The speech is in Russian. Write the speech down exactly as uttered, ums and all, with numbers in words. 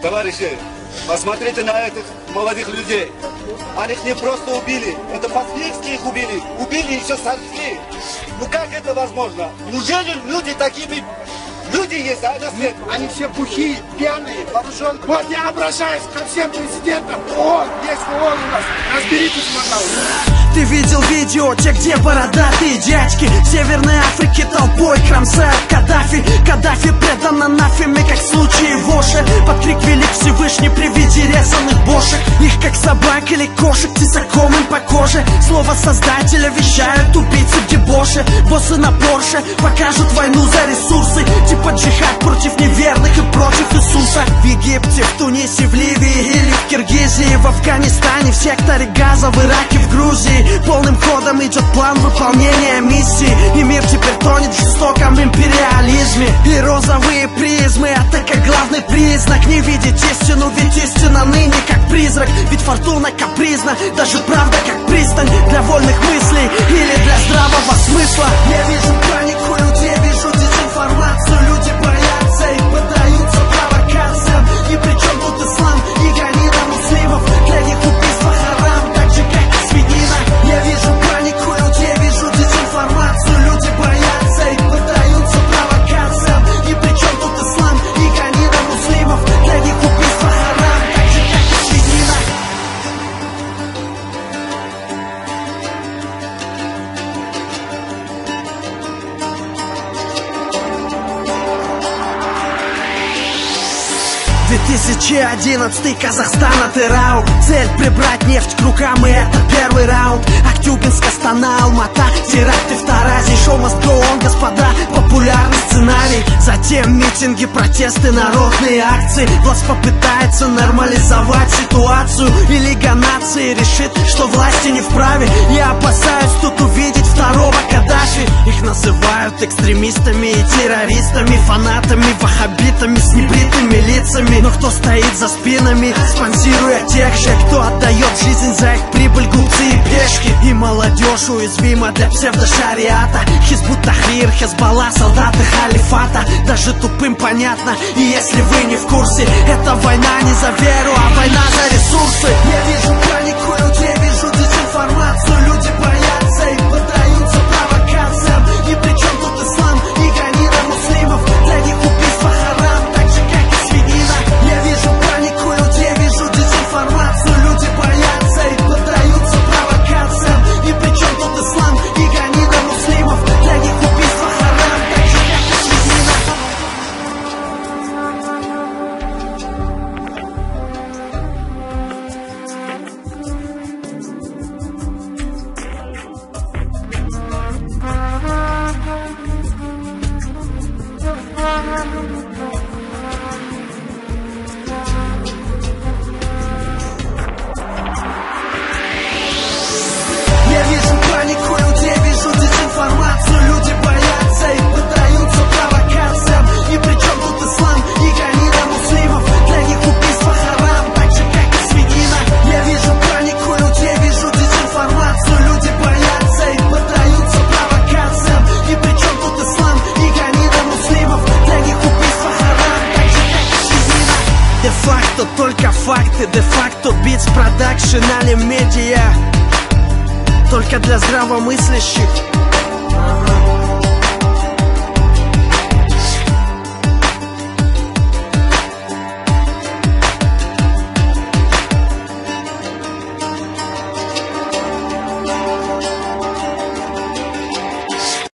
Товарищи, посмотрите на этих молодых людей. Они их не просто убили, это по-свински их убили. Убили еще сожгли. Ну как это возможно? Неужели люди такими... Люди есть, а на свет? Они все бухие, пьяные, вооруженные. Вот я обращаюсь ко всем президентам. О, есть ООН у нас. Разберитесь, пожалуйста. Ты видел видео, те, где бородатые дядьки в Северной Африке толпой кромсают Каддафи. Каддафи предан анафеме, как в случае Воши. Под крик велик Всевышний при виде резаных бошек. Их как собак или кошек тесаком им по коже. Слово создателя вещают убийцы в дебоше. Боссы на Порше покажут войну за ресурсы. Типа джихад против неверных и против Иисуса. В Египте, в Тунисе, в Ливии или в Киргизии, в Афганистане, в секторе Газа, в Ираке, в Грузии. Полным ходом идет план выполнения миссии. И мир теперь тонет в жестоком империализме. И розовые призмы — это как главный признак. Не видеть истину, ведь истина ныне как призрак. Ведь фортуна капризна, даже правда как пристань для вольных мыслей или для здравого смысла. Я вижу панику людей, вижу дезинформацию. Люди боятся и поддаются провокациям. И при чем тут ислам и гонина муслимов? Для них убийство харам, так же как и свинина. Я вижу панику людей, вижу дезинформацию. Люди боятся и поддаются провокациям. И при чем тут ислам и гонина муслимов? Для них убийство харам, так же как и свинина. две тысячи одиннадцатый, Казахстан, Атырау. Цель прибрать нефть к рукам, и это первый раунд. Актюбинск, Астана, Алмата, теракты в Таразе. Шоу must go on, господа, популярный сценарий. Затем митинги, протесты, народные акции. Власть попытается нормализовать ситуацию. И Лига наций решит, что власти не вправе. Я опасаюсь тут увидеть второго Каддафи. Их называют экстремистами и террористами, фанатами, ваххабитами с небритыми лицами. Но кто стоит за спинами, спонсируя тех же, кто отдает жизнь за их прибыль, глупцы и пешки. И молодежь уязвима для псевдошариата. Хизбут Тахрир, Хезболла, солдаты халифата. Даже тупым понятно, и если вы не в курсе, это война не за веру, а война за ресурсы. Я вижу панику людей, вижу дезинформацию. Люди боятся и поддаются провокациям. И при чем тут ислам и гонина муслимов? Для них убийство харам, так же как и свинина. Я вижу панику людей, вижу дезинформацию. Люди боятся и поддаются провокациям. И при чем тут ислам и гонина муслимов? Для них убийство харам, так же как и свинина. Я вижу панику людей, вижу дезинформацию. Люди боятся и поддаются провокациям. И при чем тут ислам и гонина муслимов? Для них убийство харам, так же как и свинина. Я вижу панику людей, вижу дезинформацию. Люди боятся и поддаются провокациям. И при чем тут ислам и гонина муслимов? Для них убийство харам, так же как и свинина. Де-факто только факты, де-факто Beats Production, Али Медиа. Только для здравомыслящих.